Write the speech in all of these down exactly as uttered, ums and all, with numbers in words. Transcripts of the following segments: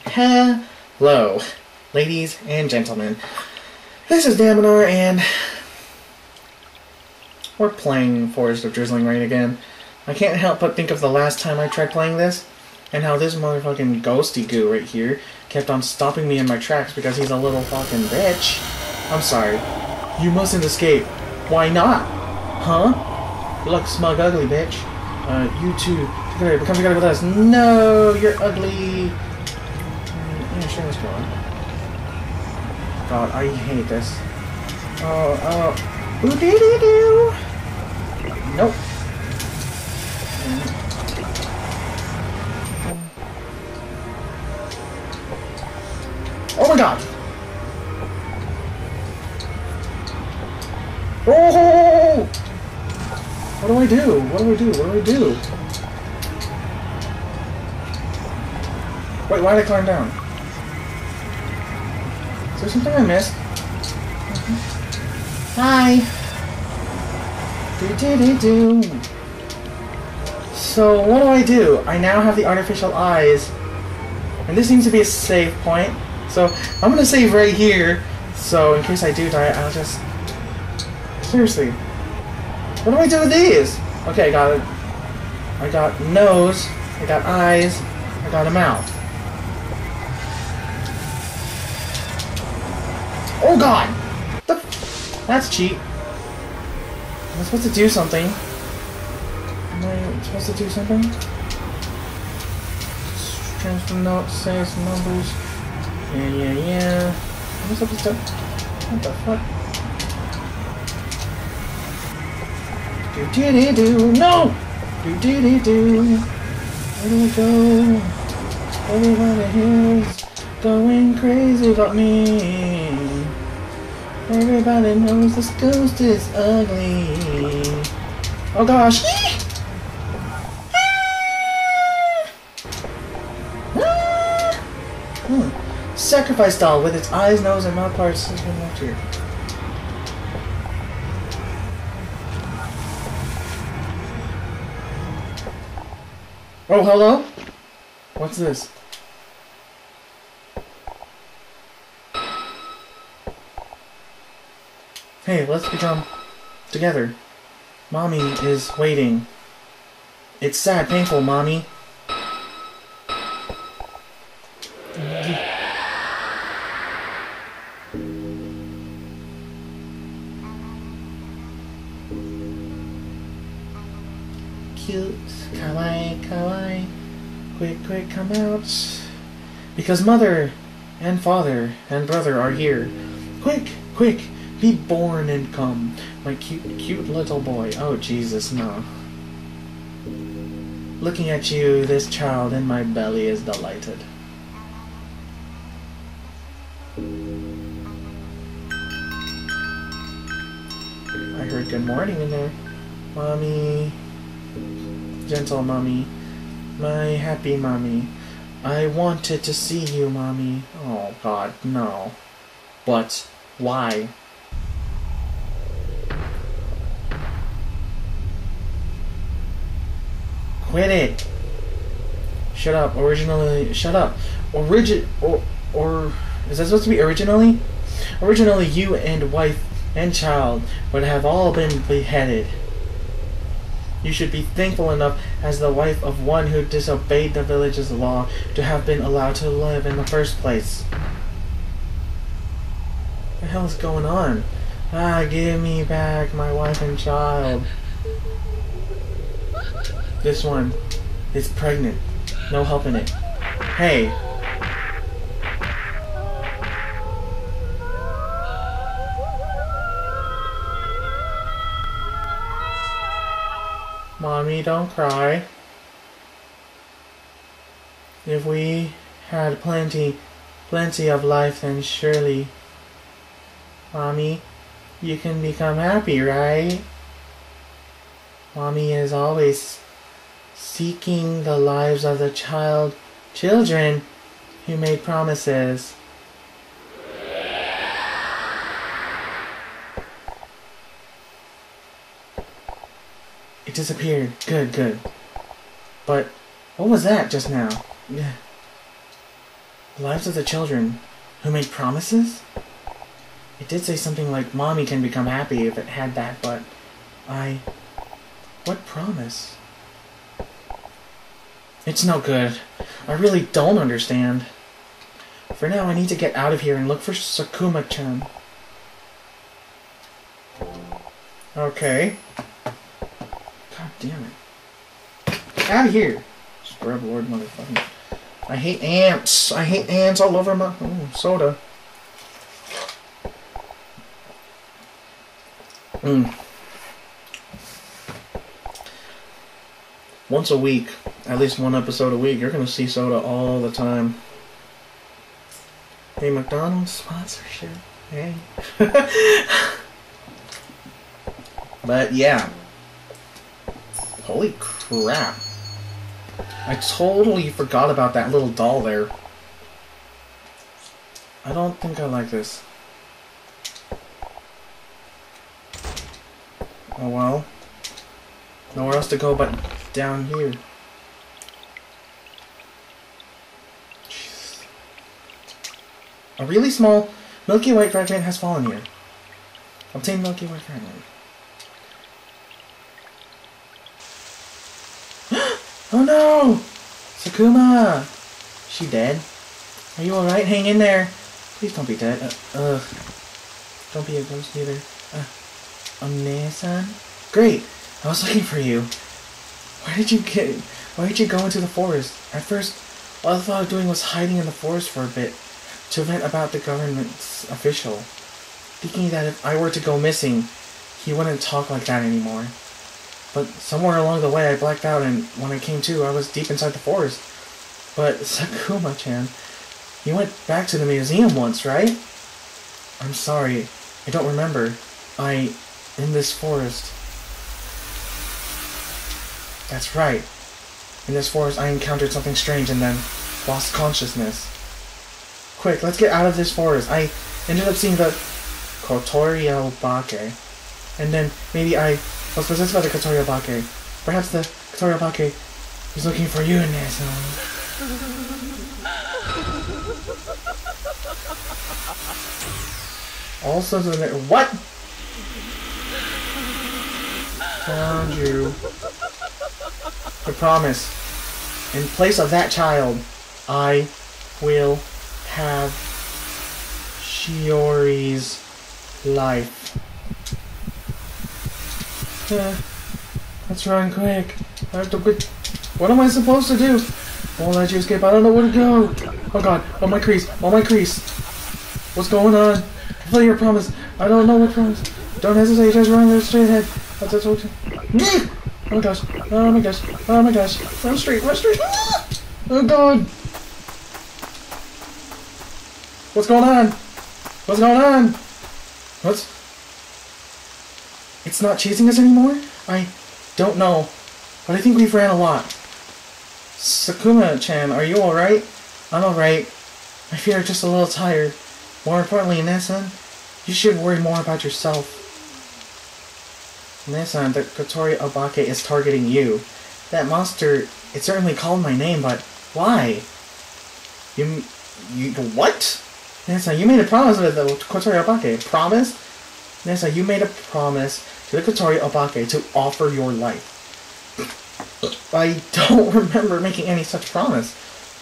Hello, ladies and gentlemen. This is Daminar, and we're playing Forest of Drizzling right again. I can't help but think of the last time I tried playing this, and how this motherfucking ghosty goo right here kept on stopping me in my tracks because he's a little fucking bitch. I'm sorry. You mustn't escape. Why not? Huh? You look smug ugly, bitch. Uh, you two, together, come together with us. No, you're ugly. Yeah, sure, let's go on. God, I hate this. Oh, oh. Ooh, dee dee doo. Nope. Oh my god! Oh! What do I do? What do I do? What do I do? Wait, why did I climb down? Is there something I missed? Mm-hmm. Hi! Do-do-do-do. So, what do I do? I now have the artificial eyes. And this seems to be a save point. So, I'm gonna save right here. So, in case I do die, I'll just... Seriously. What do I do with these? Okay, I got it. I got nose. I got eyes. I got a mouth. Oh god! The f That's cheap. I'm supposed to do something. Am I supposed to do something? Transfer notes, say some numbers. Yeah, yeah, yeah. Am I supposed to... What the fuck? Do do do do. No! Do do do do. Where do we go? Everybody here's going crazy about me. Everybody knows this ghost is ugly. Oh gosh! hmm. Sacrifice doll with its eyes, nose, and mouth parts has been left here. Oh, hello? What's this? Hey, let's become together. Mommy is waiting. It's sad, painful, Mommy. Cute, kawaii, kawaii. Quick, quick, come out. Because mother and father and brother are here. Quick, quick. Be born and come, my cute, cute little boy. Oh, Jesus, no. Looking at you, this child in my belly is delighted. I heard good morning in there. Mommy. Gentle mommy. My happy mommy. I wanted to see you, Mommy. Oh, God, no. But why? Quit it! Shut up. Originally... Shut up. Origi... Or... Or... Is that supposed to be originally? Originally, you and wife and child would have all been beheaded. You should be thankful enough, as the wife of one who disobeyed the village's law, to have been allowed to live in the first place. What the hell is going on? Ah, give me back my wife and child. This one is pregnant. No helping it. Hey. Mommy, don't cry. If we had plenty, plenty of life, then surely, Mommy, you can become happy, right? Mommy is always seeking the lives of the child, children who made promises. It disappeared. Good, good. But what was that just now? Yeah. The lives of the children who made promises? It did say something like, Mommy can become happy if it had that, but I... What promise? It's no good. I really don't understand. For now, I need to get out of here and look for Sakuma-chan. Okay. God damn it. Get out of here! Scrub lord motherfucker. I hate ants! I hate ants all over my... Oh, soda. Mm. Once a week, at least one episode a week, you're gonna see soda all the time. Hey, McDonald's sponsorship. Hey. But yeah. Holy crap. I totally forgot about that little doll there. I don't think I like this. Oh well. Nowhere else to go but down here. Jesus. A really small milky white fragment has fallen here. Obtain milky white fragment. Oh no! Sakuma! Is she dead? Are you alright? Hang in there! Please don't be dead. Uh, ugh. Don't be a ghost either. Uh, Omne-san? Great! I was looking for you. Why did you get... Why did you go into the forest? At first, all I thought of doing was hiding in the forest for a bit to vent about the government's official. Thinking that if I were to go missing, he wouldn't talk like that anymore. But somewhere along the way I blacked out, and when I came to, I was deep inside the forest. But Sakuma-chan, you went back to the museum once, right? I'm sorry, I don't remember. I... in this forest. That's right. In this forest I encountered something strange and then lost consciousness. Quick, let's get out of this forest. I ended up seeing the Kotoriobake. And then maybe I was possessed by the Kotoriobake. Perhaps the Kotoriobake is looking for you in this. All sorts of... What? Found you. I promise. In place of that child, I will have Shiori's life. Uh, let's run quick. I have to quit. What am I supposed to do? Won't let you escape. I don't know where to go. Oh god. Oh my crease. Oh my crease. What's going on? Fulfill your promise. I don't know what promise. Don't hesitate. Just run straight ahead. That's what I told you. Oh my gosh. Oh my gosh. Oh my gosh. Run straight. Run straight. Oh god. What's going on? What's going on? What's... It's not chasing us anymore? I don't know. But I think we've ran a lot. Sakuma-chan, are you alright? I'm alright. I fear I'm just a little tired. More importantly, Ine-san, you should worry more about yourself. Ine-san, the Kotoriobake is targeting you. That monster, it certainly called my name, but why? You... you... what? Ine-san, you made a promise with the Kotoriobake. Promise? Ine-san, you made a promise to the Kotoriobake to offer your life. I don't remember making any such promise.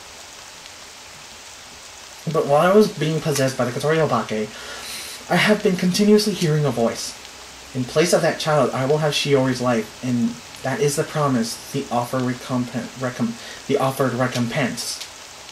But while I was being possessed by the Kotoriobake, I have been continuously hearing a voice. In place of that child, I will have Shiori's life, and that is the promise, the offer recompense, recom the offered recompense.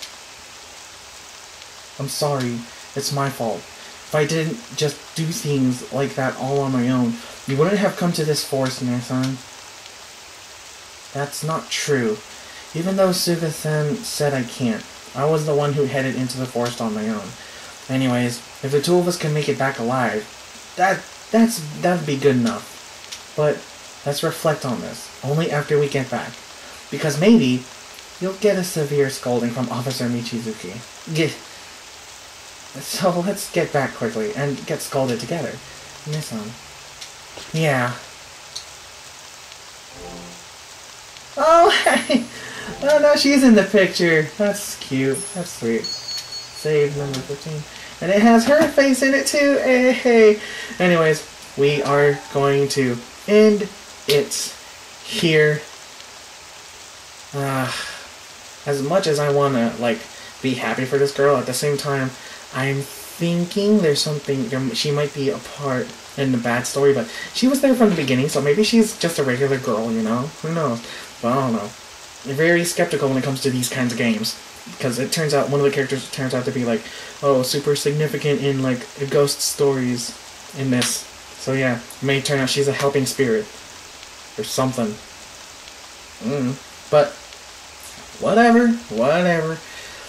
I'm sorry, it's my fault. If I didn't just do things like that all on my own, you wouldn't have come to this forest, Ine-san. That's not true. Even though Suga-san said I can't, I was the one who headed into the forest on my own. Anyways, if the two of us can make it back alive, that that's that'd be good enough. But let's reflect on this, only after we get back. Because maybe you'll get a severe scolding from Officer Michizuki. Get So let's get back quickly and get scolded together. Ine-san. Yeah. Oh, hey! Oh, no, she's in the picture. That's cute. That's sweet. saved number fifteen. And it has her face in it too. Hey, hey. Anyways, we are going to end it here. Uh, as much as I want to, like, be happy for this girl, at the same time, I'm thinking there's something, there, she might be a part in the bad story, but she was there from the beginning, so maybe she's just a regular girl, you know? Who knows? But I don't know. I'm very skeptical when it comes to these kinds of games, because it turns out, one of the characters turns out to be, like, oh, super significant in, like, ghost stories in this. So yeah, it may turn out she's a helping spirit, or something. Mm. But, whatever, whatever.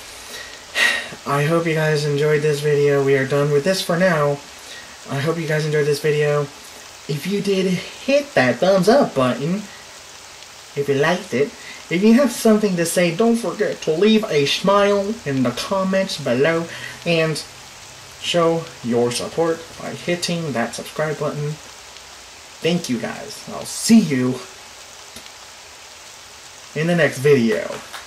I hope you guys enjoyed this video. We are done with this for now. I hope you guys enjoyed this video. If you did, hit that thumbs up button if you liked it. If you have something to say, don't forget to leave a smile in the comments below and show your support by hitting that subscribe button. Thank you guys. I'll see you in the next video.